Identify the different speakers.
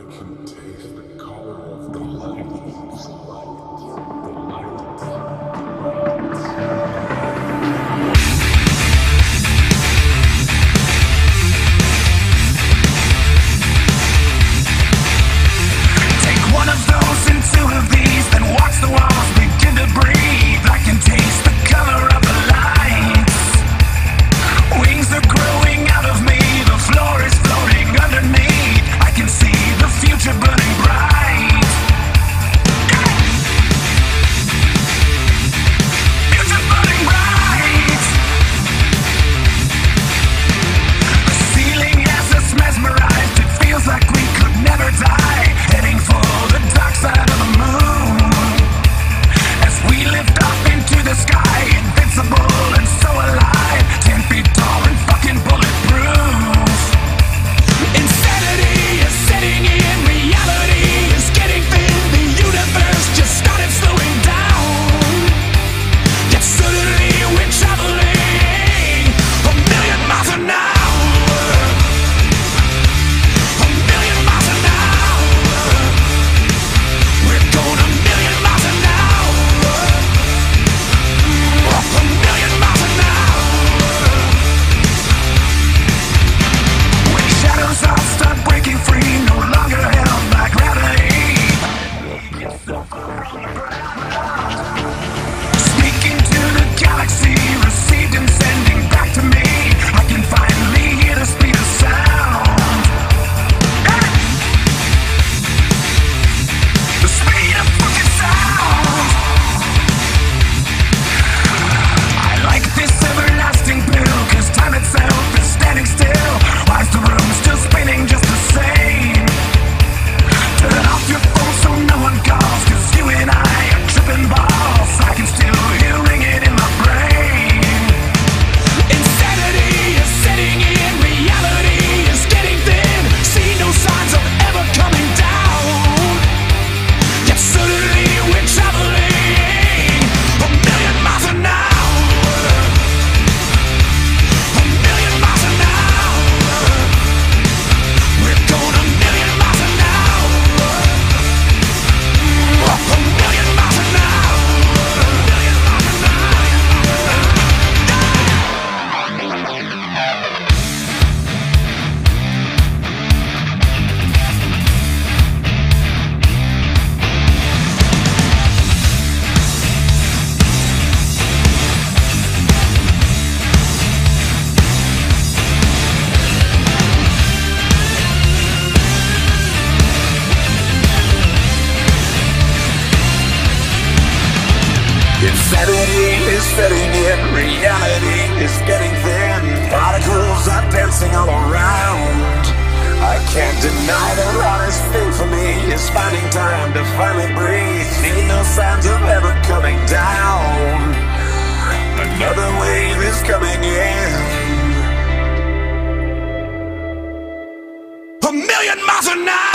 Speaker 1: can taste the color of the light. The
Speaker 2: Take one of those and two of these, then watch the walls begin to breathe. I can taste the color of the lights. Wings are growing out of me, the floor is floating underneath. I can see the future burning bright. Future burning bright. The ceiling has us mesmerized, it feels like we could never die. Heading for the dark side of the moon. As we lift off into the sky, invincible and so alive. 10 feet tall and fucking bulletproof. Insanity is setting in, reality is getting thin. The universe just started slowing down. Yet suddenly we're traveling a million miles an hour. A million miles an hour. We're going a million miles an hour. A million miles an hour. When shadows all start breaking free, no longer held by gravity. Speaking to the galaxy, received and sending back to me. I can finally hear the speed of sound. The speed of fucking sound. I like this everlasting pill, cause time itself is standing still. Why's the room still spinning just the same? Turn off your phone so no one calls, cause you and I are tripping balls. I can still hear ringing in my brain. Insanity is setting in, reality is getting thin. See no signs of ever coming down. Yet suddenly we're traveling a million miles an hour. A million miles an hour. We're going a million miles an hour. A million miles an hour. A million miles an Insanity is setting in, reality is getting thin. Particles are dancing all around. I can't deny the honest thing for me is finding time to finally breathe. See no signs of ever coming down. Another wave is coming in. A million miles an hour.